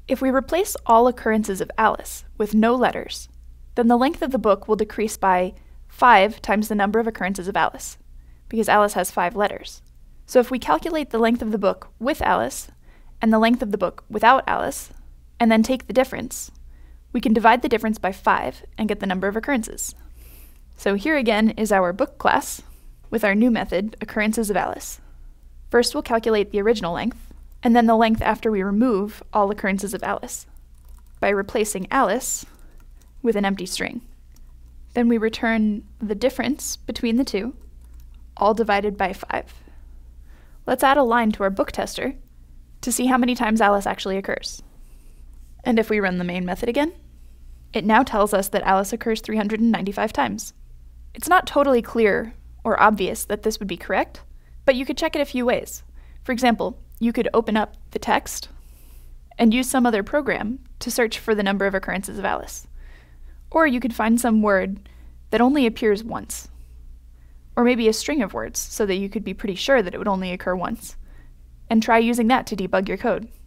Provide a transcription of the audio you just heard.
If we replace all occurrences of Alice with no letters, then the length of the book will decrease by 5 times the number of occurrences of Alice, because Alice has 5 letters. So if we calculate the length of the book with Alice and the length of the book without Alice, and then take the difference, we can divide the difference by 5 and get the number of occurrences. So here again is our book class with our new method, Occurrences of Alice. First we'll calculate the original length, and then the length after we remove all occurrences of Alice, by replacing Alice with an empty string. Then we return the difference between the two, all divided by 5. Let's add a line to our book tester to see how many times Alice actually occurs. And if we run the main method again, it now tells us that Alice occurs 395 times. It's not totally clear or obvious that this would be correct, but you could check it a few ways. For example, you could open up the text and use some other program to search for the number of occurrences of Alice. Or you could find some word that only appears once. Or maybe a string of words so that you could be pretty sure that it would only occur once. And try using that to debug your code.